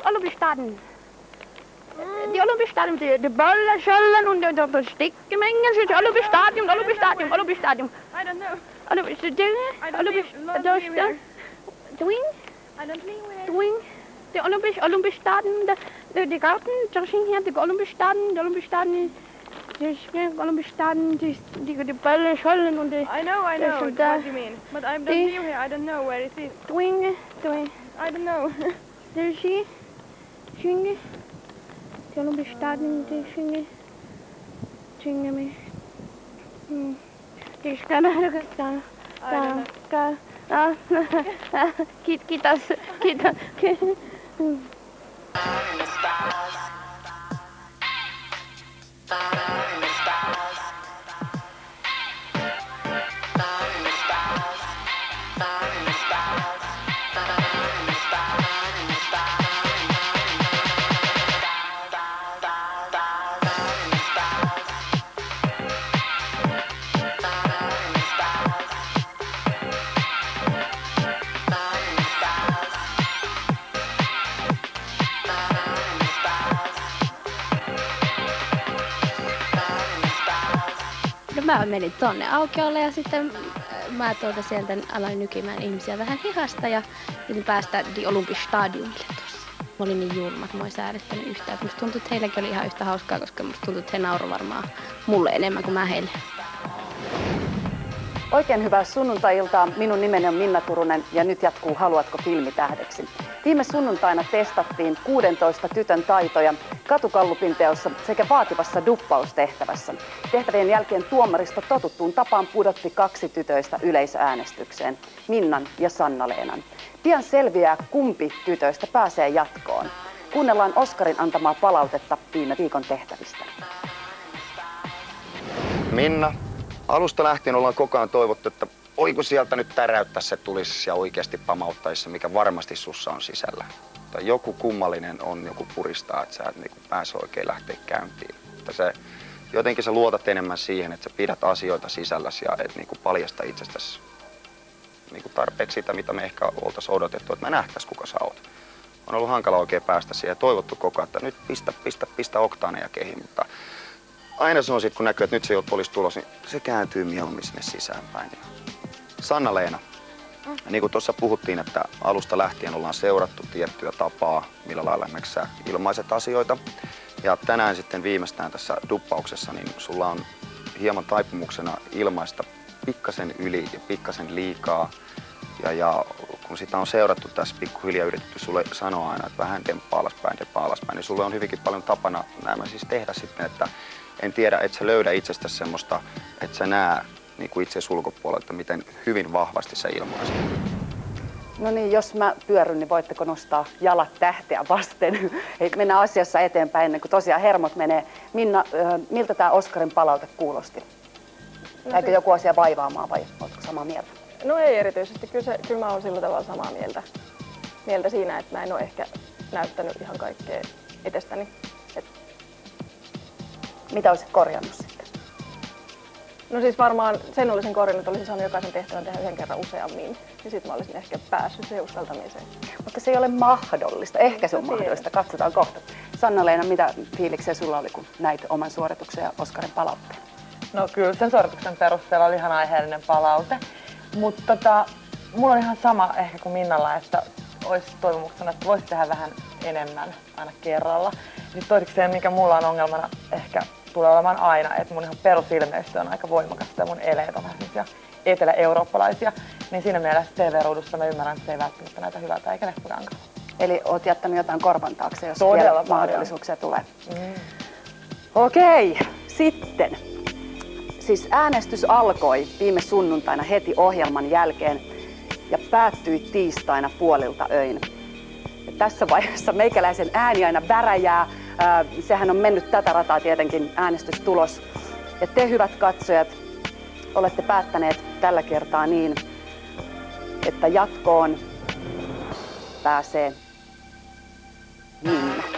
Olympiastadion. Die Olympiastadion, die Böllerschöllen und die Stickgemengen, die Olympiastadion. I don't know. I don't live here. Doing. The Olympiastadion, the Garten, die Olympiastadion, die Böllerschöllen und die... I know what you mean. But I don't live here, I don't know where it is. Doing. I don't know. There she, Schinge, die Olympiastadion, die Schinge mich. Die Sterne, kiitos. Mä menin tonne aukiolle ja sitten mä sieltä aloin nykimään ihmisiä vähän hihasta ja yritin päästä Die Olympiastadionille tuossa. Mä olin niin julma, että mä oon säädettänyt yhtään. Musta tuntui, että heilläkin oli ihan yhtä hauskaa, koska musta tuntui, että he nauroi varmaan mulle enemmän kuin mä heille. Oikein hyvää sunnuntai-iltaa. Minun nimeni on Minna Turunen ja nyt jatkuu Haluatko filmitähdeksi. Viime sunnuntaina testattiin 16 tytön taitoja katugallupin teossa sekä vaativassa duppaustehtävässä. Tehtävien jälkeen tuomaristo totuttuun tapaan pudotti 2 tytöistä yleisäänestykseen, Minnan ja Sanna-Leenan. Pian selviää, kumpi tytöistä pääsee jatkoon. Kuunnellaan Oskarin antamaa palautetta viime viikon tehtävistä. Minna, alusta lähtien ollaan koko ajan toivottu, että oiko sieltä nyt täräyttäisi se tulisi ja oikeasti pamauttaisi, mikä varmasti sussa on sisällä. Tai joku kummallinen on, joku puristaa, että sä et niin pääse oikein lähteä käyntiin. Että jotenkin sä luotat enemmän siihen, että sä pidät asioita sisälläsi ja et niin paljasta itsestäsi niin tarpeeksi sitä, mitä me ehkä oltaisiin odotettu, että me nähtäisiin, kuka sä oot. On ollut hankala oikein päästä siihen ja toivottu koko ajan, että nyt pistä oktaaneja kehiin, mutta aina se on sitten, kun näkyy, että nyt se olisi tulos, niin se kääntyy mieluummin sinne sisäänpäin. Sanna-Leena, niin kuin tuossa puhuttiin, että alusta lähtien ollaan seurattu tiettyä tapaa, millä lailla esimerkiksi sä ilmaiset asioita. Ja tänään sitten viimeistään tässä duppauksessa, niin sulla on hieman taipumuksena ilmaista pikkasen yli ja pikkasen liikaa. Ja kun sitä on seurattu tässä pikkuhiljaa yritetty sulle sanoa aina, että vähän demppaa alaspäin, niin sulle on hyvinkin paljon tapana nämä siis tehdä sitten, että en tiedä, että sä löydä itsestäsi semmoista, että sä näe niin kuin itse ulkopuolelta, miten hyvin vahvasti sä ilmaiset. No niin, jos mä pyörryn, niin voitteko nostaa jalat tähteä vasten? Ei mennä asiassa eteenpäin ennen kuin tosiaan hermot menee. Minna, miltä tämä Oskarin palaute kuulosti? Eikö joku asia vaivaamaan vai oletko samaa mieltä? No ei erityisesti. Kyllä mä oon sillä tavalla samaa mieltä siinä, että mä en ole ehkä näyttänyt ihan kaikkea itsestäni. Mitä olisit korjannut sitten? No siis varmaan sen olisin korjannut, että olisin saanut jokaisen tehtävän tehdä yhden kerran useammin. Ja sitten mä olisin ehkä päässyt se uskaltamiseen. Mutta se ei ole mahdollista. Ehkä se on mahdollista. Katsotaan kohta. Sanna-Leena, mitä fiiliksiä sulla oli, kun näit oman suorituksen ja Oskarin palautteen? No kyllä sen suorituksen perusteella oli ihan aiheellinen palaute. Mutta mulla on ihan sama ehkä kuin Minnalla, että olisi toivomuksena, että voisi tehdä vähän enemmän aina kerralla. Sitten toisekseen, mikä mulla on ongelmana ehkä tulee olemaan aina, että mun ihan perusilmeistö on aika voimakasta ja mun eleet on vähän etelä-eurooppalaisia. Niin siinä mielessä TV-ruudussa mä ymmärrän, että se ei välttämättä näytä hyvältä eikä leffakankaan. Eli oot jättänyt jotain korvan taakse, jos todella vielä paljon mahdollisuuksia tulee. Okei, sitten. Siis äänestys alkoi viime sunnuntaina heti ohjelman jälkeen ja päättyi tiistaina puolilta öin. Ja tässä vaiheessa meikäläisen ääni aina väräjää. Sehän on mennyt tätä rataa tietenkin äänestystulos. Ja te, hyvät katsojat, olette päättäneet tällä kertaa niin, että jatkoon pääsee Minna.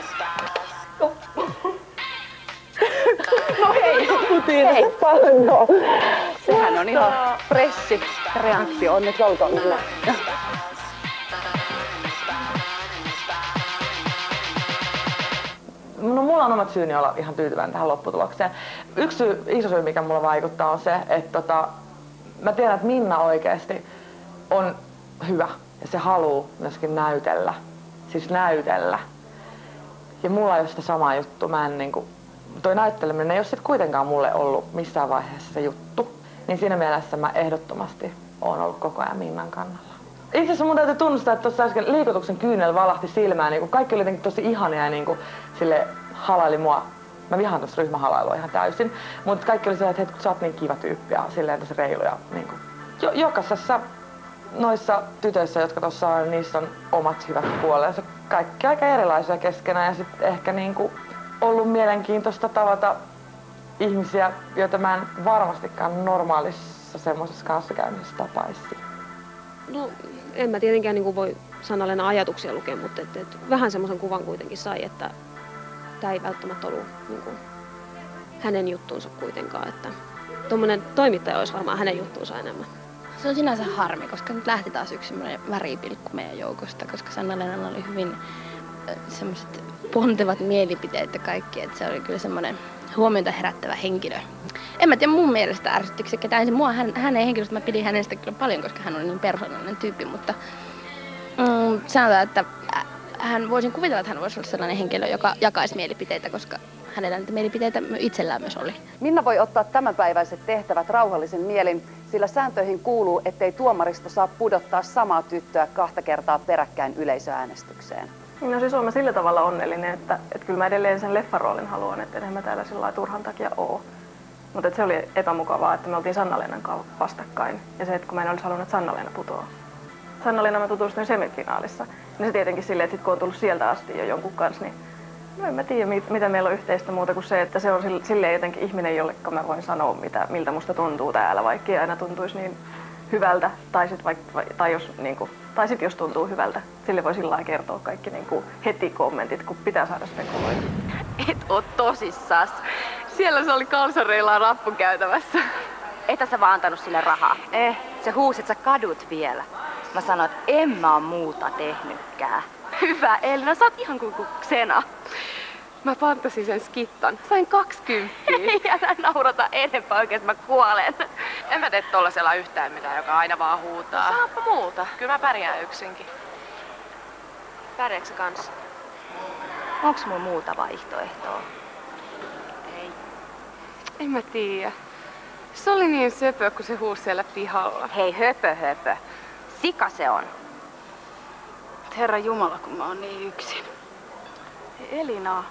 No hei, hei. No. Sehän on ihan freshi reaktio. Onneksi olkoon. mulla on omat syyni olla ihan tyytyväinen tähän lopputulokseen. Yksi iso syy, mikä mulla vaikuttaa, on se, että mä tiedän, että Minna oikeasti on hyvä ja se haluaa myöskin näytellä. Siis näytellä. Ja mulla ei ole sitä samaa juttua. Toi näytteleminen ei ole sit kuitenkaan mulle ollut missään vaiheessa se juttu. Niin siinä mielessä mä ehdottomasti oon ollut koko ajan Minnan kannalla. Itse asiassa mun täytyy tunnustaa, että tuossa äsken liikutuksen kyynel valahti silmään. Niin kaikki oli jotenkin tosi ihania ja niin sille halaili mua. Mä vihaan tuossa ryhmähalailua ihan täysin. Mutta kaikki oli sellainen, että sä oot niin kiva tyyppi ja silleen tosi reilu. Ja niin jokaisessa noissa tytöissä, jotka tuossa on, niissä on omat hyvät puolensa. Kaikki aika erilaisia keskenään ja sitten ehkä ollut mielenkiintoista tavata ihmisiä, joita mä en varmastikaan normaalissa semmoisessa kanssakäymisessä tapaisi. No, en mä tietenkään voi Sanna-Leena ajatuksia lukea, mutta vähän semmoisen kuvan kuitenkin sai, että tämä ei välttämättä ollut hänen juttuunsa kuitenkaan. Että tuommoinen toimittaja olisi varmaan hänen juttuunsa enemmän. Se on sinänsä harmi, koska nyt lähti taas yksi semmoinen väripilkku meidän joukosta, koska Sanna-Leenalla oli hyvin semmoiset pontevat mielipiteet ja kaikki, että se oli kyllä semmoinen huomiota herättävä henkilö. En mä tiedä, mun mielestä ärsyttikö se ketään. Hänen henkilöstä mä pidin hänestä kyllä paljon, koska hän on niin persoonallinen tyyppi, mutta sanotaan, että voisin kuvitella, että hän voisi olla sellainen henkilö, joka jakaisi mielipiteitä, koska hänellä niitä mielipiteitä itsellään myös oli. Minna voi ottaa tämänpäiväiset tehtävät rauhallisen mielin, sillä sääntöihin kuuluu, ettei tuomaristo saa pudottaa samaa tyttöä 2 kertaa peräkkäin yleisöäänestykseen. No siis olen sillä tavalla onnellinen, että kyllä mä edelleen sen leffaroolin haluan, että enhän mä täällä sillä turhan takia oo. Mutta se oli epämukavaa, että me oltiin Sanna-Leenan kanssa vastakkain. Ja se, että kun mä en olisi halunnut, että Sanna-Leena putoaa. Sanna-Leena mä tutustuin semifinaalissa. Niin se tietenkin silleen, että sit kun on tullut sieltä asti jo jonkun kanssa, niin no en mä tiedä, mitä meillä on yhteistä muuta kuin se, että se on silleen jotenkin ihminen, jollekka mä voin sanoa, miltä musta tuntuu täällä, vaikka ei aina tuntuisi niin hyvältä. Tai sit jos tuntuu hyvältä, sille voi sillä lailla kertoa kaikki heti kommentit, kun pitää saada spekuloida. Et oo tosissas. Siellä se oli kalsareillaan rappukäytävässä. Etä sä vaan antanut sille rahaa? Se huusi, että sä kadut vielä. Mä sanoin, että en mä oo muuta tehnytkään. Hyvä Elina, sä oot ihan kuin Xena. Mä pantasin sen skittan. Sain 20. Ei, älä naurata enempää oikeesti, mä kuolen. En mä tee tollasella yhtään mitään, joka aina vaan huutaa. Saappa muuta. Kyllä mä pärjään yksinkin. Pärjääkö sä kanssa? Onks mun muuta vaihtoehtoa? Ei. En mä tiedä. Se oli niin söpö, kun se huusi siellä pihalla. Hei, höpö. Sika se on. Herra Jumala, kun mä oon niin yksin. Hei, Elina.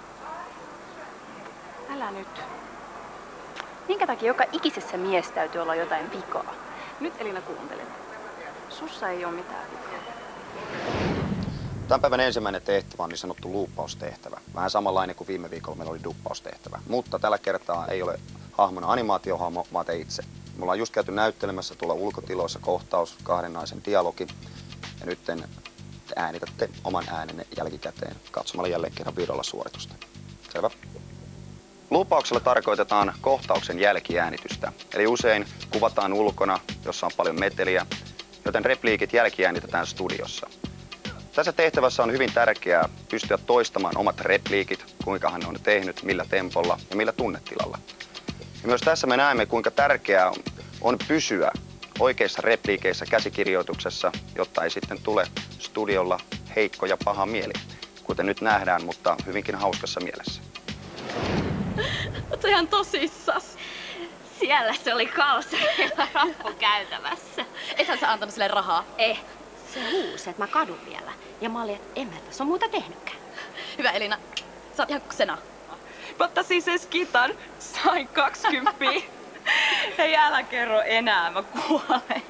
Älä nyt. Minkä takia joka ikisessä mies täytyy olla jotain vikaa? Nyt Elina kuuntele. Sussa ei oo mitään vikaa. Tämän päivän ensimmäinen tehtävä on niin sanottu luuppaustehtävä. Vähän samanlainen kuin viime viikolla meillä oli duppaustehtävä. Mutta tällä kertaa ei ole hahmona animaatiohahmo, vaan te itse. Me ollaan just käyty näyttelemässä tuolla ulkotiloissa kohtaus, 2 naisen dialogi. Ja nyt te äänitätte oman äänenne jälkikäteen katsomalla jälleen kerran videolla suoritusta. Selvä? Luuppauksella tarkoitetaan kohtauksen jälkiäänitystä. Eli usein kuvataan ulkona, jossa on paljon meteliä, joten repliikit jälkiäänitetään studiossa. Tässä tehtävässä on hyvin tärkeää pystyä toistamaan omat repliikit, kuinka hän on tehnyt, millä tempolla ja millä tunnetilalla. Ja myös tässä me näemme, kuinka tärkeää on pysyä oikeissa repliikeissä käsikirjoituksessa, jotta ei sitten tule studiolla heikko ja paha mieli, kuten nyt nähdään, mutta hyvinkin hauskassa mielessä. Oot ihan tosissas. Siellä se oli kalsareilla rappukäytävässä. Ethän sä antanut sille rahaa? Se huusi, että mä kadun vielä. Ja mä olin, että en mä tässä ole muuta tehnytkään. Hyvä Elina, sä oot ihan Xena. Mä ottaisin sen skitan. Sain 20. Hei, älä kerro enää, mä kuolen.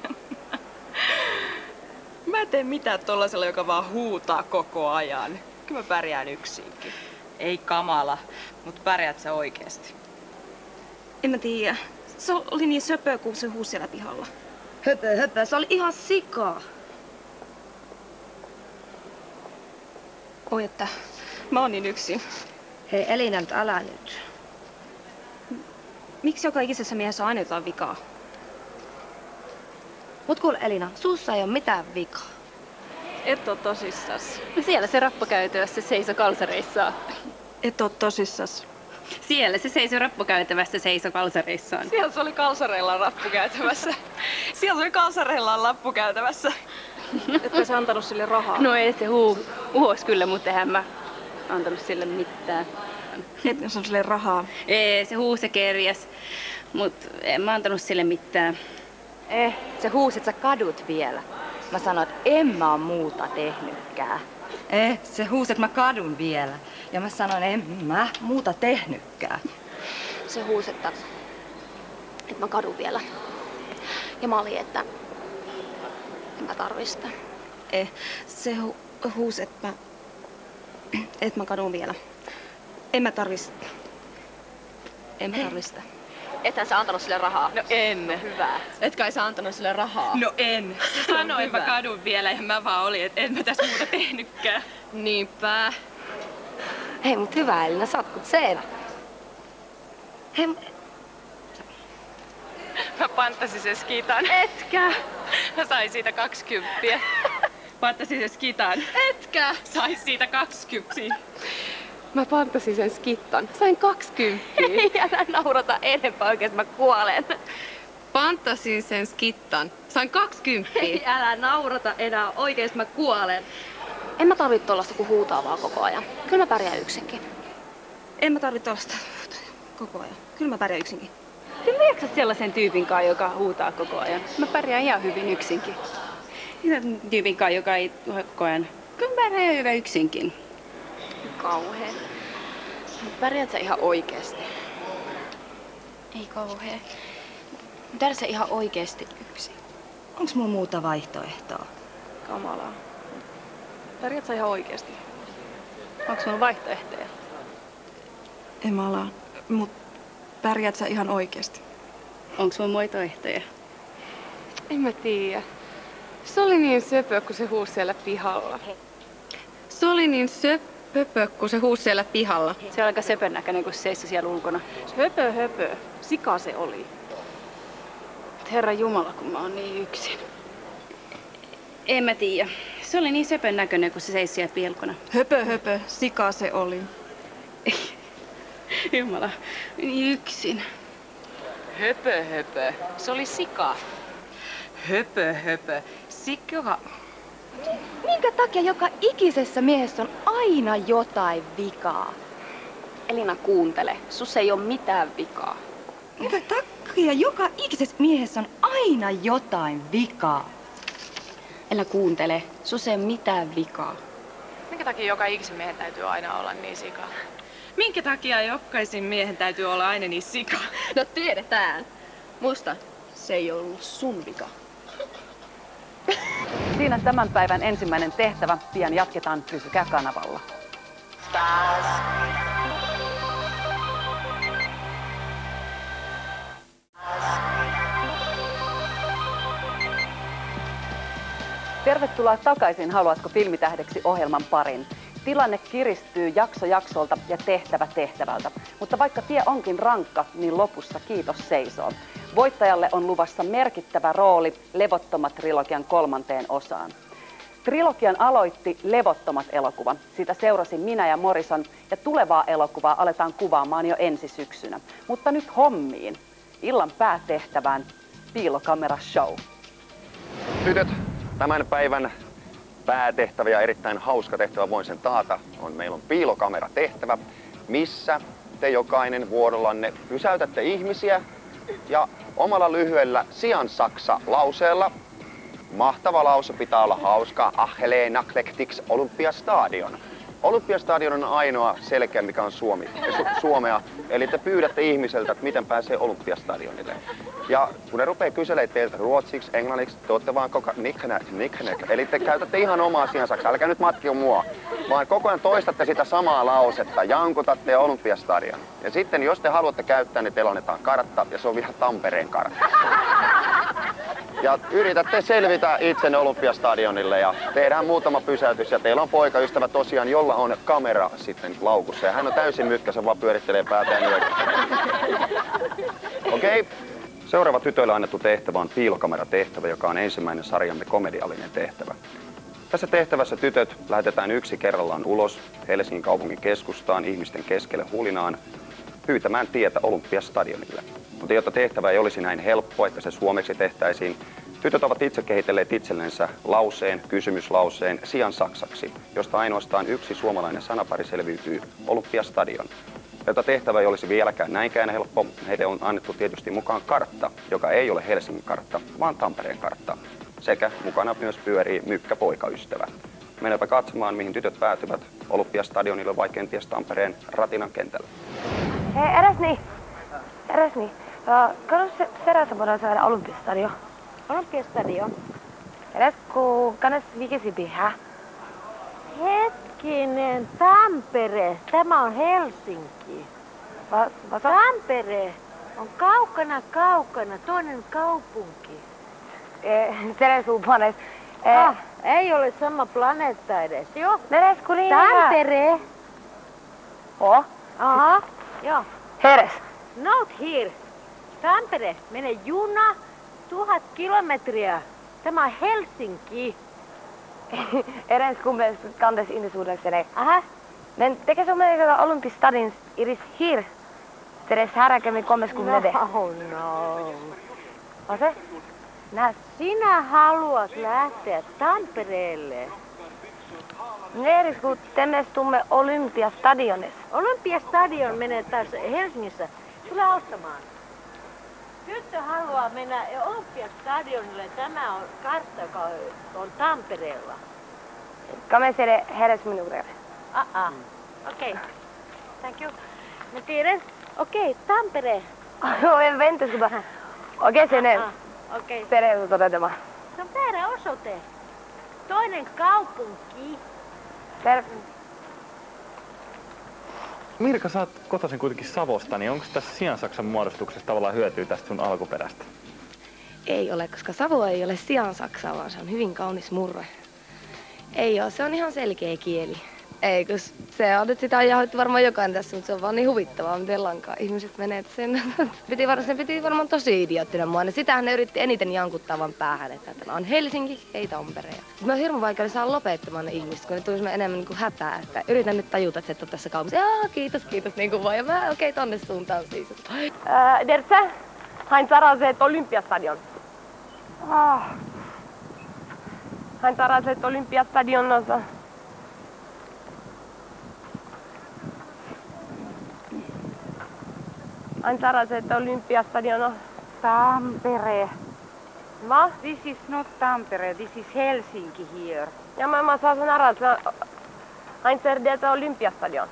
Mä en tee mitään tollasella, joka vaan huutaa koko ajan. Kyllä mä pärjään yksinkin. Ei kamala, mut pärjäät sä oikeesti? En mä tiedä. Se oli niin söpöä, kun se huusi siellä pihalla. Höpö, se oli ihan sikaa. Oi, että mä oon niin yksin. Hei Elina, älä nyt. Miksi joka ikisessä miehessä on aina jotain vikaa? Mut kuule Elina, sussa ei oo mitään vikaa. Et oo tosissas. Siellä se rappukäytävässä seisoi kalsareissaan. Et oo tosissas. Siellä se seisoi rappukäytävässä kalsareissaan. Siellä se oli kalsareillaan rappukäytävässä. Siellä se oli kalsareillaan lappukäytävässä. Ette sä antanut sille rahaa? No ei se uhoz kyllä, mutta eihän mä antanut sille mitään. Et jos on sille rahaa. Ei, se huusi ja kerjäs, mut en mä antanut sille mitään. Se huusi, että sä kadut vielä. Mä sanoin, että en mä oo muuta tehnytkään. Se huusi, että mä kadun vielä. Ja mä sanoin, en mä muuta tehnytkään. Se huusi, että mä kadun vielä. Ja mä olin, että en mä tarvi sitä. Se huusi, että mä kadun vielä. En mä tarvi sitä. En mä tarvi sitä. Ethän sä antanut sille rahaa. No en. Hyvä. Et kai sä antanut sille rahaa? No en. Se sanoi, että mä kadun vielä ja mä vaan olin, että en mä tässä muuta tehnytkään. Niinpä. Hei, mut hyvä Elina, sä oot kun Seena. Hei, Mä panttasin sen skitan. Etkä. Mä sain siitä 20. Panttasin sen skitan. Etkä. Sain siitä 20. Mä panttasin sen skittan. Sain 20. Ei, älä naurata enempää oikeesti, mä kuolen. Panttasin sen skittan. Sain 20. Ei, älä naurata enää oikeesti, mä kuolen. En mä tarvitse tollaista kun huutaa vaan koko ajan. Kyllä mä pärjään yksinkin. En mä tarvi tollaista koko ajan. Kyllä mä pärjään yksinkin. Tiedätkö sellaisen tyypin kanssa, joka huutaa koko ajan? Mä pärjään ihan hyvin yksinkin. Sellaisen tyypin kanssa, joka ei koko ajan. Kyllä mä pärjään hyvä yksinkin. Kauhea. Pärjäät sä ihan oikeesti? Ei kauhea. Pärjäät sä ihan oikeesti yksin? Onks mulla muuta vaihtoehtoa? Kamalaa. Pärjät sä ihan oikeesti? Onks mulla vaihtoehtoja? En mä ala. Mut pärjäät sä ihan oikeesti? Onko sulla muita ehtoja? En mä tiedä. Se oli niin söpö, kun se huusi siellä pihalla. Se oli niin söpö, kun se huusi siellä pihalla. Se on aika söpön näköinen, kun se seisoi siellä ulkona. Höpö. Sika se oli. Herra Jumala, kun mä oon niin yksin. En mä tiedä. Se oli niin söpön näköinen, kun se seisoi siellä pilkona. Höpö, sika se oli. Jumala, niin yksin. Höpö. Se oli sika. Höpö. Sika. Minkä takia joka ikisessä miehessä on aina jotain vikaa? Elina, kuuntele. Sus ei oo mitään vikaa. Minkä takia joka ikisessä miehessä on aina jotain vikaa? Elina, kuuntele. Sus ei oo mitään vikaa. Minkä takia joka ikisen miehen täytyy aina olla niin sika? Minkä takia jokaisen miehen täytyy olla aina niin sika? No tiedetään. Muista, se ei ollut sun vika. Siinä tämän päivän ensimmäinen tehtävä. Pian jatketaan, pysykää kanavalla. Tervetuloa takaisin Haluatko filmitähdeksi -ohjelman pariin. Tilanne kiristyy jakso jaksolta ja tehtävä tehtävältä. Mutta vaikka tie onkin rankka, niin lopussa kiitos seisoo. Voittajalle on luvassa merkittävä rooli Levottomat-trilogian 3. osaan. Trilogian aloitti Levottomat-elokuva. Sitä seurasin minä ja Morrison ja tulevaa elokuvaa aletaan kuvaamaan jo ensi syksynä. Mutta nyt hommiin. Illan päätehtävään piilokamera show. Tytöt, tämän päivän päätehtävä ja erittäin hauska tehtävä, voin sen taata, meillä on piilokameratehtävä, missä te jokainen vuorollanne pysäytätte ihmisiä ja omalla lyhyellä siansaksa-lauseella, mahtava lause, pitää olla hauska, Helena Klektiks Olympiastadion. Olympiastadion on ainoa selkeä, mikä on Suomea, eli te pyydätte ihmiseltä, että miten pääsee Olympiastadionille. Ja kun ne rupeaa kyselemään teiltä ruotsiksi, englanniksi, te olette vaan niknek. Eli te käytätte ihan omaa siansaksaa, älkää nyt matkio mua, vaan koko ajan toistatte sitä samaa lausetta, jankutatte Olympiastadion. Ja sitten jos te haluatte käyttää, niin teillä annetaan kartta, ja se on vielä Tampereen kartta. Ja yritätte selvitä itsenne Olympiastadionille ja tehdään muutama pysäytys. Ja teillä on poikaystävä tosiaan, jolla on kamera sitten laukussa. Ja hän on täysin mykkäsen, vaan pyörittelee päätä ja nyökyttää. Okei. Seuraava tytöille annettu tehtävä on piilokameratehtävä, joka on ensimmäinen sarjamme komediallinen tehtävä. Tässä tehtävässä tytöt lähetetään yksi kerrallaan ulos Helsingin kaupungin keskustaan ihmisten keskelle hulinaan pyytämään tietä Olympiastadionille. Mutta jotta tehtävä ei olisi näin helppo, että se suomeksi tehtäisiin, tytöt ovat itse kehitelleet itsellensä lauseen, kysymyslauseen sijaan saksaksi, josta ainoastaan yksi suomalainen sanapari selviytyy, Olympiastadion. Jotta tehtävä ei olisi vieläkään näinkään helppo, heille on annettu tietysti mukaan kartta, joka ei ole Helsingin kartta, vaan Tampereen kartta. Sekä mukana myös pyörii mykkäpoikaystävä. Mennäänpä katsomaan, mihin tytöt päätyvät, Olympiastadionille vai kenties Tampereen Ratinan kentälle. Hei, eräs niin. Kato serässä voidaan saada Olympiastadion. Olympiastadion? Eräs kun kannas vikisi pihaa. Hetkinen, Tampere. Tämä on Helsinki. Tampere on kaukana, toinen kaupunki. Seräs planeet. Ei ole sama planeetta edes, joo. Meres kun Tampere. Aha, joo. Heres. Not here. Tampere, mene juna 1000 kilometriä. Tämä on Helsinki. Eräs kun me kandes indisuudekseni. Aha. Men tekee sun mielestä Olympiastadion iris here. Teres häräkemi 30. No. On se? Näet. Sinä haluat lähteä Tampereelle. Eräs kun temestumme Olympiastadionissa. Olympiastadion menee taas Helsingissä. Tule auttamaan. Tyttö haluaa mennä Olympiastadionille. Tämä on kartta, joka on Tampereella. Kamesele heres minuuteen. Okei. Thank you. No tiedän. Okei, Tampere. En ventä suba. Okei, se Okei. Perhe todetama. Se on väärä osoite. Toinen kaupunki. Mirka, sä oot kotoisin kuitenkin Savosta, niin onko tässä Siansaksan muodostuksessa tavallaan hyötyä tästä sun alkuperästä? Ei ole, koska Savo ei ole Siansaksa, vaan se on hyvin kaunis murre. Ei oo, se on ihan selkeä kieli. Ei, kun se on nyt sitä on jahoittu varmaan jokainen tässä, mutta se on vaan niin huvittavaa, miten lankaa ihmiset menee. Sen piti varmaan tosi idioottina mua. Sitähän ne yritti eniten jankuttaa vaan päähän, että tämä on Helsinki, ei Tampere. Sitten mä oon hirveän vaikea saada lopettamaan ne ihmiset, kun ne tulisi enemmän niin kuin hätää. Että yritän nyt tajuta, että sä et ole tässä kaupassa. Kiitos, niin kuin vaan. Ja mä okei, tonne suuntaan siis. Derse, hain saraset Olympiastadion. Hain saraset Olympiastadion osa. Hain saraset Olympiastadion. Tampere. Va? This is not Tampere, this is Helsinki here. Ja mä saan sen aras. Hain saraset Olympiastadion.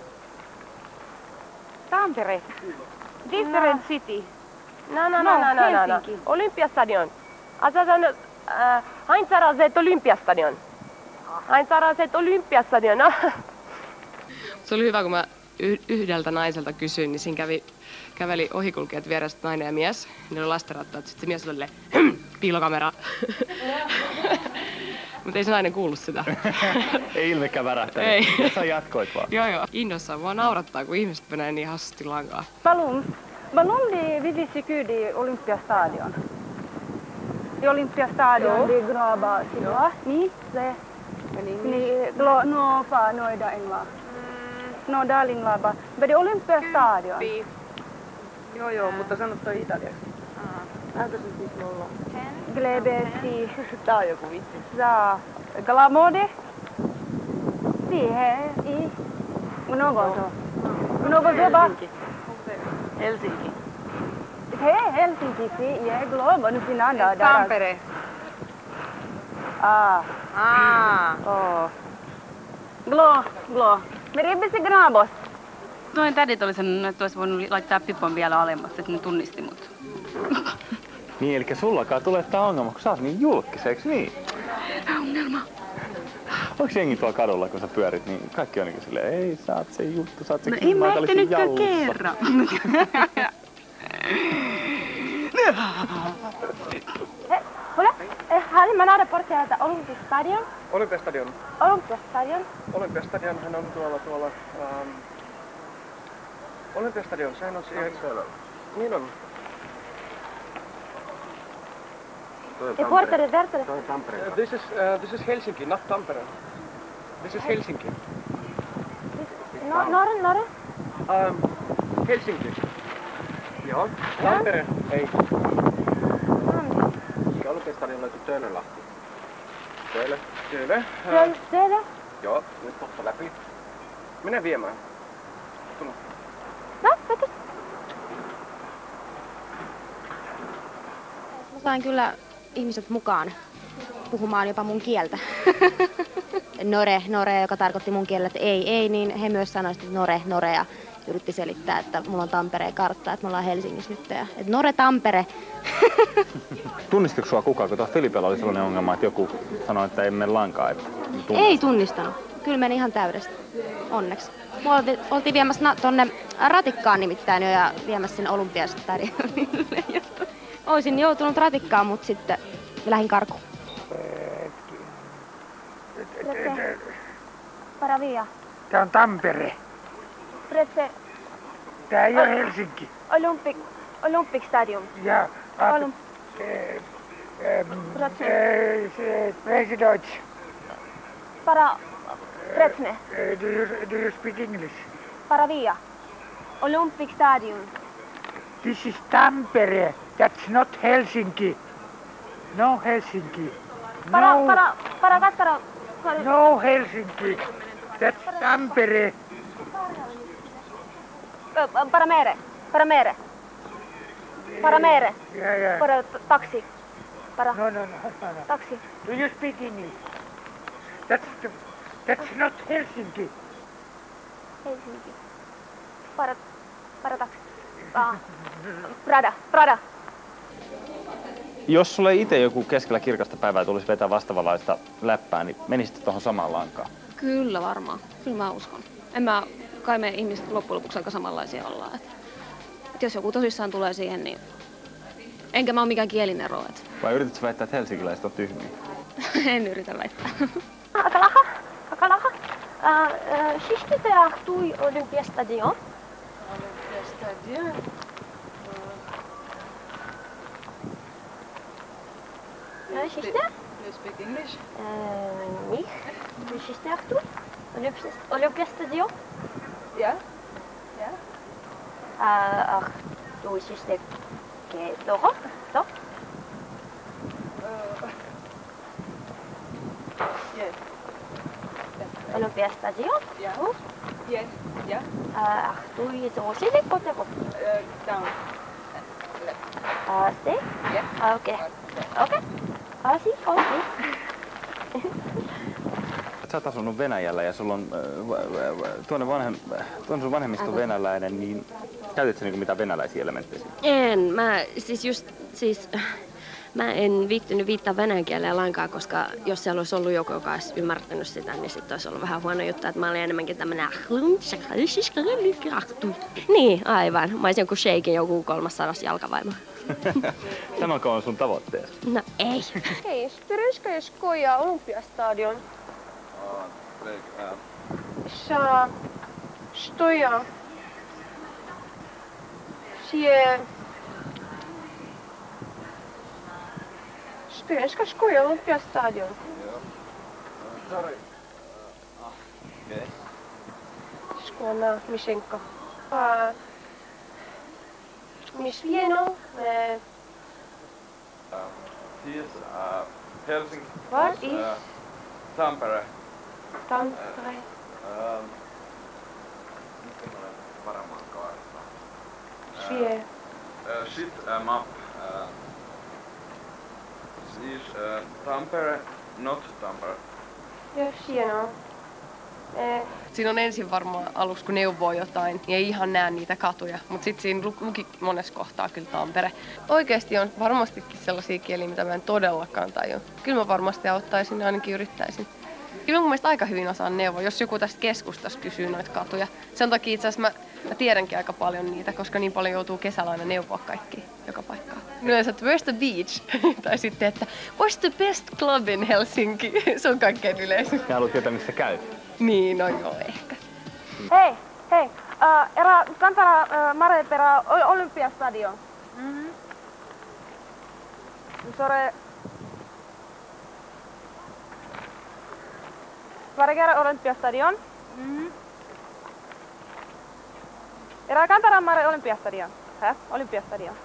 Tampere. Different city. No. Helsinki. Olympiastadion. Asasan hain saraset Olympiastadion. Hain saraset Olympiastadion. Se oli hyvä, kun mä yhdeltä naiselta kysyin, niin siinä käveli ohikulkijat vierestä nainen ja mies. Ne oli lastenrattaat, sitten se mies oli piilokamera. Mutta ei se nainen kuullut sitä. Ei ilmekään värähtänyt. Ei. Ja sä jatkoit vaan. Joo. Innossaan mua naurattaa, kun ihmiset menee niin hassusti lankaan. Ballon vi visste ju Olympiastadion. Det Olympiastadion, det graba sida. Ni se. Ni no fa noida en va. No darling laba. Men det Olympiastadion. Joo, mutta sano toi italiaksi. Näytä se siis nolla. Glebesi. Tää on joku vitsi. Za. Glamode. Siihen i. Unogoto. Unogoto. Helsinki. Hei, Helsinki, si, ja globo, nu sinä nada. Tampere. Glo. Me riippisi grabos. Noin tädit oli sanonut, että olisi voinut laittaa pipon vielä alemmaksi, että ne tunnisti mut. Niin, eli sullakaan tulee tää ongelma, kun sä oot niin julkis, eiks niin? Ongelma. Onks jengi tuolla kadulla, kun sä pyörit, niin kaikki on niin silleen, ei, sä oot se juttu, sä oot se no en mä ehkä nytkään kerran. Hade man hade portialta Olympiastadion? Olympiastadion. Olympiastadionhan on tuolla Olympiastadion, sehän on siihen. Niin on. Portare, Vertare. This is Helsinki, not Tampere. This is Helsinki. Norra? Helsinki. Joo. Tampere, ei. Mikä Olympiastadion löytyy Töölönlahti? Töölö. Töölö? Joo, nyt totta läpi. Mene viemään. Tule. No, vetä. Mä sain kyllä ihmiset mukaan puhumaan jopa mun kieltä. Nore, joka tarkoitti mun kielellä, että ei, niin he myös sanoivat, että Nore ja yritti selittää, että mulla on Tampereen kartta, että me ollaan Helsingissä nyt. Ja, että Nore Tampere. Tunnistiko sua kukaan, kun tuossa Filipellä oli sellainen ongelma, että joku sanoi, että ei mene lainkaan? Ei tunnistanut. Kyllä meni ihan täydesti. Onneksi. Me oltiin viemässä tonne ratikkaan nimittäin jo ja viemässä sinne Olympiastadionille. Oisin joutunut ratikkaan, mutta sitten lähdin karkuun. Paravia. Tää on Tampere. Presse. Tää ei ole Helsinki. Olympic Stadium. Ja. President. Para. Pretsne. Do you speak English? Paravia. Olympic Stadium. This is Tampere. That's not Helsinki. No Helsinki. Para kattara. No Helsinki. That's Tampere. Para mere. Yeah. Para taxi. Para. No. Taxi. Do you speak English? That's not Helsinki. Helsinki. Para taxi. Prada. Jos sulle itse joku keskellä kirkasta päivää tulisi vetää vastaavanlaista läppää, niin menisitte tuohon samaan lankaan? Kyllä varmaan. Kyllä mä uskon. Kai me ihmiset loppujen lopuksi aika samanlaisia ollaan. Et jos joku tosissaan tulee siihen, niin enkä mä oo mikään kielinero. Vai yritätkö väittää, että helsinkiläiset on tyhmiä? En yritä väittää. Akalaha. Siksi te ahtui Olympiastadion? Siste? You speak English? Oui. Siste ahtui? Olympiastadion? Yeah. Ahtui siste Toho? Yes. Olympiastadion? Yes. Yeah. Ahtui sosille koteko? Down. Stay? Yeah. Okay. Okei. Sä oot asunut Venäjällä ja sulla on tuonne sun vanhemmisto on venäläinen, niin käytit sä niinku mitään venäläisiä elementtejä? Mä en viittynyt viittaa venäjän kieleen lainkaan, koska jos siellä olisi ollut joku, joka olisi ymmärtänyt sitä, niin sitten olisi ollut vähän huono juttu, että mä olin enemmänkin tämmönen niin, aivan. Mä olisin joku sheikin joku 300 jalkavaimo. Tämäkö on sun tavoitteessa? No ei. Hei, Styrynskaya skoja Olympiastadion. Sa stoja sie Styrynskaya skoja Olympiastadion. Sorry. Okay. Skåne, Mishenko. Misvieno. Siis Helsinki. What is? Tampere. Tampere. Varmaan kaarta. Sie. Map. Siis Tampere, not Tampere. Ja hienoa. Siinä on ensin varmaan aluksi, kun neuvoo jotain, niin ei ihan näe niitä katuja. Mutta sitten siinä luki monessa kohtaa kyllä Tampere. Oikeasti on varmastikin sellaisia kieliä, mitä mä en todellakaan tajua. Kyllä mä varmasti auttaisin ja ainakin yrittäisin. Kyllä mä mun mielestä aika hyvin osaan neuvoa, jos joku tästä keskustasta kysyy noita katuja. Sen takia itse asiassa mä tiedänkin aika paljon niitä, koska niin paljon joutuu kesällä aina neuvoa kaikki joka paikkaan. Yleensä, että where's the beach? Tai sitten, että what's the best club in Helsinki? Se on kaikkein yleisin. Ja haluat tietää, missä käy. Niin, no joo, ehkä. Hei. Era Tampere Marepera Olympiastadion. Sore Vargera Olympiastadion. Era Cantaramare Olympiastadion. Olympiastadion.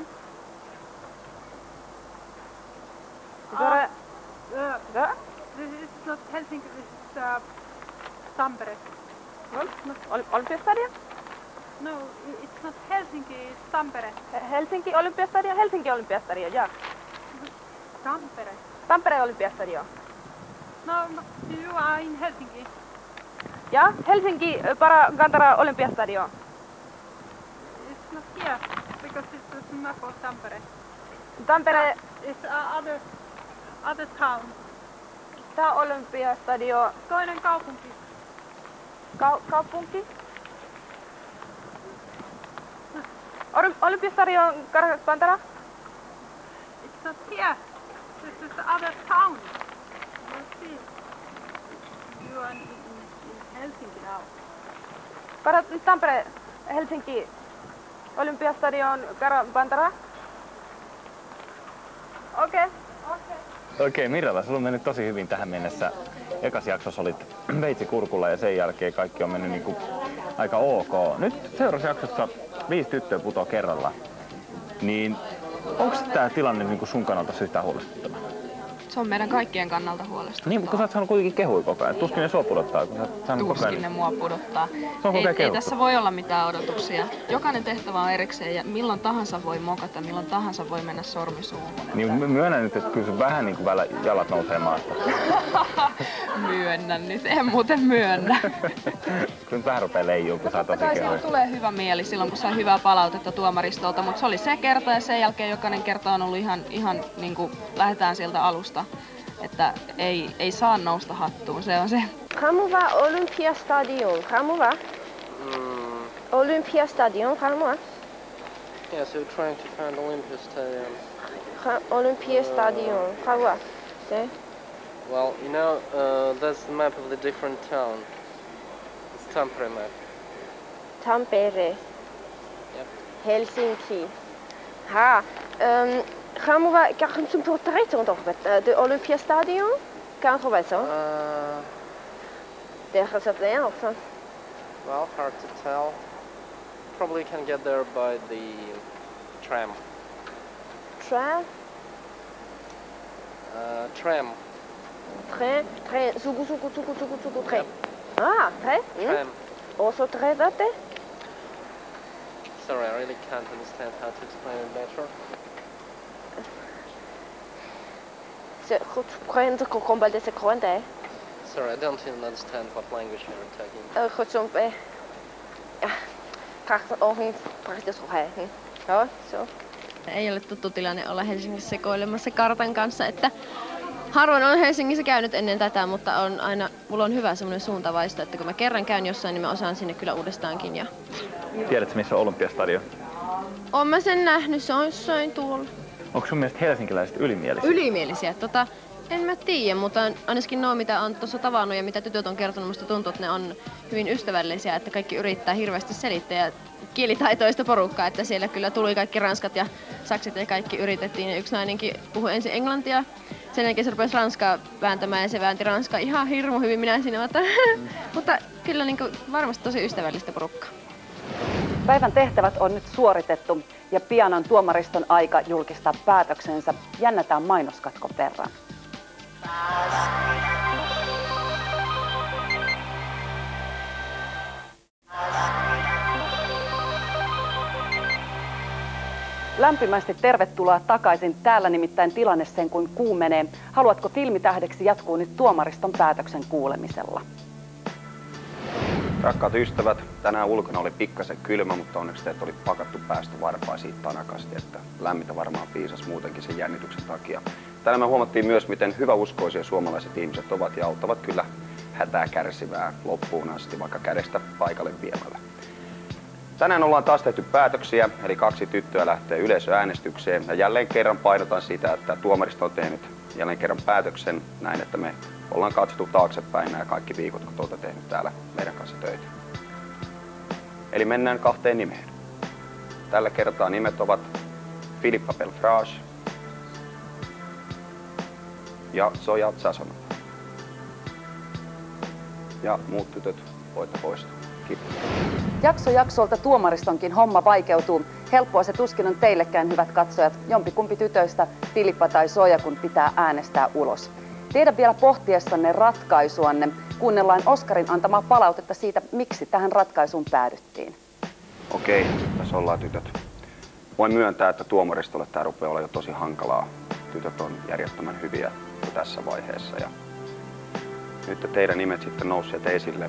This is not Helsinki, this is Tampere. Olympiastadion? No, it's not Helsinki, it's Tampere. Helsinki Olympiastadion, Helsinki Olympiastadion, ja. Tampere. Tampere Olympiastadion. No, you are in Helsinki. Ja, Helsinki para Kantara Olympiastadion. It's not here, because it's the map of Tampere. Tampere... It's other town. Tää Olympiastadion... Toinen kaupunki. Kaupunki? Olympiastadion Kantara? It's not here. This is the other town. You see. You are in Helsinki now. Para Tampere, Helsinki, Olympiastadion Kantara? Okei. Okei, Mirjala, sulla on mennyt tosi hyvin tähän mennessä. Ekas jaksossa olit veitsi kurkulla ja sen jälkeen kaikki on mennyt niinku aika ok. Nyt seuraavassa jaksossa 5 tyttöä putoo kerralla. Niin onko tää tilanne niinku sun kannalta yhtään huolestuttava? Se on meidän kaikkien kannalta huolestuttavaa. Niin, mutta kun sä oot saanut kuitenkin kehui koko ajan. Tuskin ne sua pudottaa, kun sä oot saanut koko ajan. Tuskin ne mua pudottaa. Ei tässä voi olla mitään odotuksia. Jokainen tehtävä on erikseen ja milloin tahansa voi mokata, milloin tahansa voi mennä sormi suuhun. Niin myönnän nyt, että kyllä sun vähän niin kuin jalat nousee maasta. Myönnän nyt, en muuten myönnä. Kyllä vähän rupeaa leijuu, kun sä oot tosi kehui. Tulee hyvä mieli silloin, kun saa hyvää palautetta tuomaristolta, mutta se oli se kerta ja sen jälkeen jokainen kerta on ollut ihan niin kuin lähdetään sieltä alusta. Että ei saa nousta hattuun, se on se. Ramuva Olympiastadion, Ramuva? Olympiastadion, Ramuva? Yes, we're trying to find Olympiastadion. Olympiastadion, Ramuva? Well, you know, that's the map of the different town. It's Tampere map. Tampere. Yep. Helsinki. Gaan we kan zum portret toch de Olympiastadion? Kan we zo? Der is op de of? Well, hard to tell. Probably can get there by the tram. Tram? Tram. Train. Zoeken. Train. Train? Tram. Also train that? Sorry, I really can't understand how to explain it better. Sorry, I don't even understand what language you're talking. Ei ole tuttu tilanne olla Helsingissä sekoilemassa kartan kanssa, että harvoin olen Helsingissä käynyt ennen tätä, mutta mulla on hyvä semmoinen suuntavaisto, että kun mä kerran käyn jossain, niin mä osaan sinne kyllä uudestaankin. Ja... Tiedätkö, missä on Olympiastadion? Oon mä sen nähnyt, se on jossain tuolla. Onko sun mielestä helsinkiläiset ylimielisiä? Ylimielisiä? En mä tiedä, mutta ainakin nuo, mitä on tuossa tavannut ja mitä tytöt on kertonut, musta tuntuu, että ne on hyvin ystävällisiä, että kaikki yrittää hirveästi selittää ja kielitaitoista porukkaa, että siellä kyllä tuli kaikki ranskat ja sakset ja kaikki yritettiin. Ja yksi nainenkin puhui ensin englantia, sen jälkeen se rupesi ranskaa vääntämään ja se väänti ranskaa ihan hirmu hyvin minä siinä, mutta kyllä niin kuin varmasti tosi ystävällistä porukkaa. Päivän tehtävät on nyt suoritettu ja pian on tuomariston aika julkistaa päätöksensä. Jännätään mainoskatko perään. Lämpimästi tervetuloa takaisin. Täällä nimittäin tilanne sen kuin kuumenee. Haluatko filmitähdeksi jatkuu nyt tuomariston päätöksen kuulemisella? Rakkaat ystävät, tänään ulkona oli pikkasen kylmä, mutta onneksi teet oli pakattu päästä varpaa siitä tanakasti, että lämmintä varmaan piisasi muutenkin sen jännityksen takia. Tänään me huomattiin myös, miten hyväuskoisia suomalaiset ihmiset ovat ja auttavat kyllä hätää kärsivää loppuun asti, vaikka kädestä paikalle viemällä. Tänään ollaan taas tehty päätöksiä, eli 2 tyttöä lähtee yleisöäänestykseen ja jälleen kerran painotan sitä, että tuomaristo on tehnyt jälleen kerran päätöksen näin, että me ollaan katsottu taaksepäin nämä kaikki viikot, kun te olette tehnyt täällä meidän kanssa töitä. Eli mennään 2 nimeen. Tällä kertaa nimet ovat Filippa Belfrage ja Zoja Zasonova. ja muut tytöt voitte poistua. Kiitos. Jakso jaksolta tuomaristonkin homma vaikeutuu. Helppoa se tuskin on teillekään, hyvät katsojat. Jompikumpi tytöistä, Filippa tai Zoja, kun pitää äänestää ulos. Teidän vielä pohtiessanne ratkaisuanne kuunnellaan Oskarin antamaa palautetta siitä, miksi tähän ratkaisuun päädyttiin. Okei, tässä ollaan tytöt. Voin myöntää, että tuomaristolle tämä rupeaa olemaan jo tosi hankalaa. Tytöt on järjettömän hyviä jo tässä vaiheessa. Ja nyt teidän nimet sitten nousseet esille.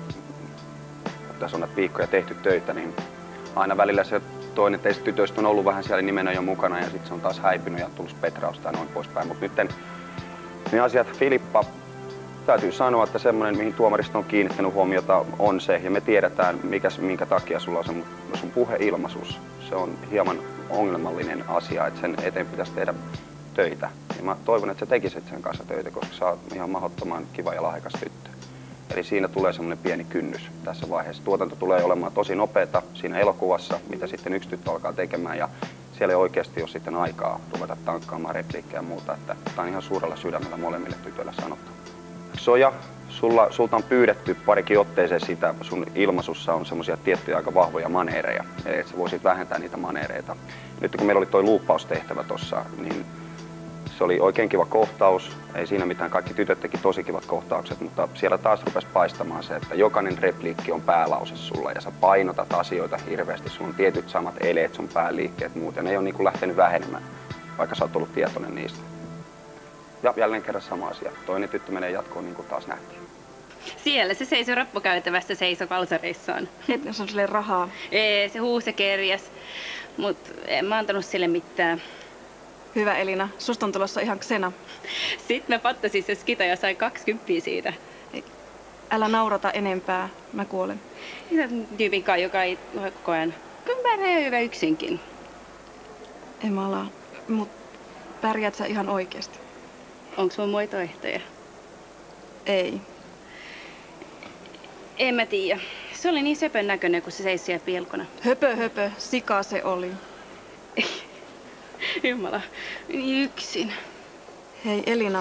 Tässä on näitä viikkoja tehty töitä, niin aina välillä se toinen teistä tytöistä on ollut vähän siellä nimenä jo mukana ja sitten se on taas häipynyt ja tullut petrausta ja noin poispäin. Mutta nyt ne asiat, Filippa, täytyy sanoa, että semmoinen, mihin tuomaristo on kiinnittänyt huomiota, on se, ja me tiedetään, minkä takia sulla on sun puheilmaisuus. Se on hieman ongelmallinen asia, että sen eteen pitäisi tehdä töitä. Ja mä toivon, että sä tekisit sen kanssa töitä, koska sä oot ihan mahdottoman kiva ja lahjakas tyttö. Eli siinä tulee semmoinen pieni kynnys tässä vaiheessa. Tuotanto tulee olemaan tosi nopeata siinä elokuvassa, mitä sitten yksi tyttö alkaa tekemään. Ja siellä ei oikeasti ole sitten aikaa ruveta tankkaamaan repliikkejä ja muuta. Että tämä on ihan suurella sydämellä molemmille tytöille sanottu. Zoja, sulta on pyydetty parikin otteeseen siitä, sun ilmaisussa on semmoisia tiettyjä aika vahvoja maneereja. Eli että sä voisit vähentää niitä maneereita. Nyt kun meillä oli toi luuppaustehtävä tossa, niin se oli oikein kiva kohtaus. Ei siinä mitään, kaikki tytöt teki tosi kivat kohtaukset, mutta siellä taas rupesi paistamaan se, että jokainen repliikki on päälause sulla ja sä painotat asioita hirveästi. Sulla on tietyt samat eleet, sun pääliikkeet ja muut, ja ne ei ole niin kuin lähtenyt vähenemään, vaikka sä oot ollut tietoinen niistä. Ja jälleen kerran sama asia. Toinen tyttö menee jatkoon niin kuin taas nähtiin. Siellä se seisoi rappukäytävässä valsareissaan. Et jos on sille rahaa. Ei, se huusi kerjas, mut en mä antanut sille mitään. Hyvä Elina, susta on tulossa ihan ksena. Sitten mä pattasin se skita ja sain 20 siitä. Älä naurata enempää, mä kuolen. Hyvä tyypin kai, joka ei koko ajan. Kyllä pärjää hyvä yksinkin. En mä ala, mut pärjät sä ihan oikeesti? Onks mun muita ehtoja? Ei. En mä tiedä. Se oli niin söpön näköinen, kun se seisi siellä pilkona. Höpö, sika se oli. Jumala, niin yksin. Hei Elina,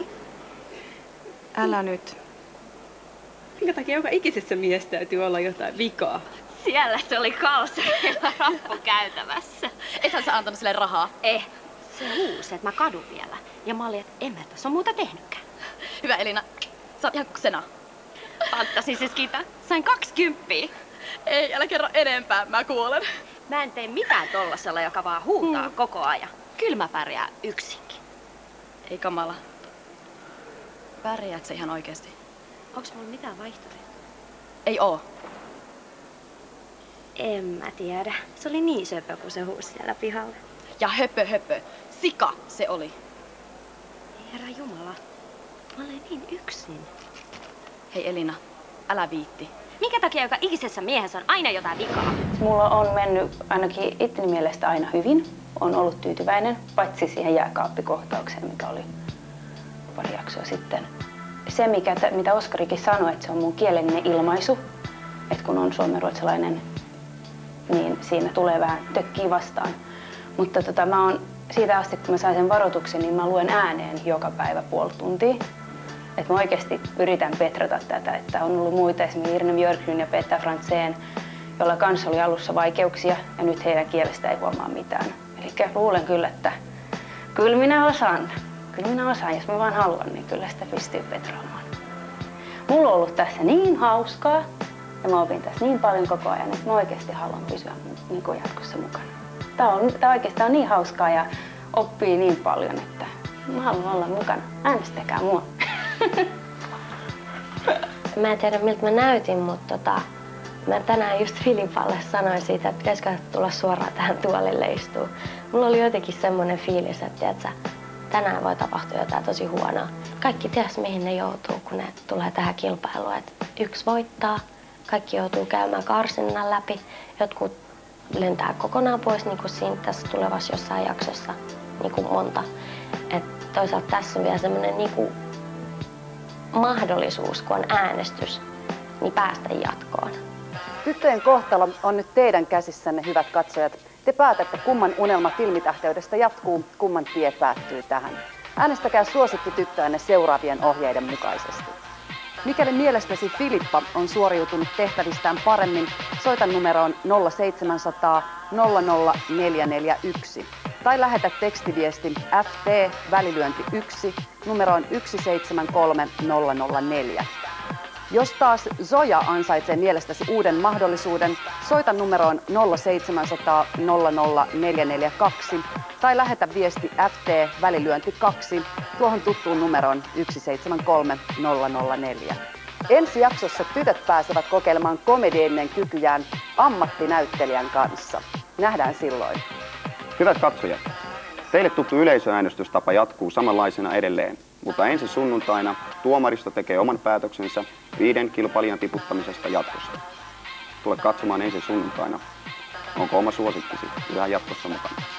älä nyt. Minkä takia joka ikisessä miehessä täytyy olla jotain vikaa? Siellä se oli kalsareilla rappukäytävässä. Ethän sä antanut sille rahaa? Se huusi, että mä kadun vielä. Ja mä olin, että en mä tässä ole muuta tehnytkään. Hyvä Elina, sä oot ihan ksena. Panttasin se skita. Sain 20. Ei, älä kerro enempää, mä kuolen. Mä en tee mitään tollasella, joka vaan huutaa koko ajan. Kyllä mä pärjään yksinkin. Ei kamala. Pärjäät sä ihan oikeesti? Onks mulla mitään vaihtoehtoja? Ei oo. En mä tiedä. Se oli niin söpö, kun se huusi siellä pihalla. Ja höpö. Sika se oli. Herra Jumala. Mä olen niin yksin. Hei Elina, älä viitti. Minkä takia joka ikisessä miehessä on aina jotain vikaa? Mulla on mennyt ainakin itteni mielestä aina hyvin. On ollut tyytyväinen, paitsi siihen jääkaappikohtaukseen, mikä oli pari jaksoa sitten. Se, mitä Oskarikin sanoi, että se on mun kielellinen ilmaisu, että kun on suomenruotsalainen, niin siinä tulee vähän tökkiä vastaan. Mutta mä oon siitä asti, kun mä sain sen varoituksen, niin mä luen ääneen joka päivä puoli tuntia. Että mä oikeasti yritän petrata tätä, että on ollut muita, esimerkiksi Irne Björklund ja Petra Franzén, joilla kanssa oli alussa vaikeuksia ja nyt heidän kielestä ei huomaa mitään. Eli luulen kyllä, että kyllä minä osaan. Jos mä vaan haluan, niin kyllä sitä pystyy petraamaan. Mulla on ollut tässä niin hauskaa ja mä opin tässä niin paljon koko ajan, että mä oikeasti haluan pysyä niin kuin jatkossa mukana. Tää oikeastaan on niin hauskaa ja oppii niin paljon, että mä haluan olla mukana. Äänestäkää mua. Mä en tiedä miltä mä näytin, mutta mä tänään just Filippalle sanoin siitä, että pitäisikö tulla suoraan tähän tuolille istuun. Mulla oli jotenkin semmoinen fiilis, että tiedätkö, tänään voi tapahtua jotain tosi huonoa. Kaikki ties mihin ne joutuu, kun ne tulee tähän kilpailuun. Et yksi voittaa, kaikki joutuu käymään karsinnan läpi, jotkut lentää kokonaan pois, niin kuin siinä tässä tulevassa jossain jaksossa, niin kuin monta. Et toisaalta tässä on vielä semmoinen niin kuin mahdollisuus, kun on äänestys, niin päästä jatkoon. Tyttöjen kohtalo on nyt teidän käsissänne, hyvät katsojat. Te päätätte, kumman unelma filmitähteydestä jatkuu, kumman tie päättyy tähän. Äänestäkää suosikkityttöänne seuraavien ohjeiden mukaisesti. Mikäli mielestäsi Filippa on suoriutunut tehtävistään paremmin, soita numeroon 0700 00441 tai lähetä tekstiviesti FT välilyönti 1 numeroon 173004. Jos taas Zoja ansaitsee mielestäsi uuden mahdollisuuden, soita numeroon 0700 00442 tai lähetä viesti FT välilyönti 2 tuohon tuttuun numeroon 173004. Ensi jaksossa tytöt pääsevät kokeilemaan komedioiden kykyjään ammattinäyttelijän kanssa. Nähdään silloin. Hyvät katsojat, teille tuttu yleisöäänestystapa jatkuu samanlaisena edelleen, mutta ensi sunnuntaina tuomaristo tekee oman päätöksensä 5 kilpailijan tiputtamisesta jatkossa. Tule katsomaan ensi sunnuntaina. Onko oma suosikkisi yhä jatkossa mukana?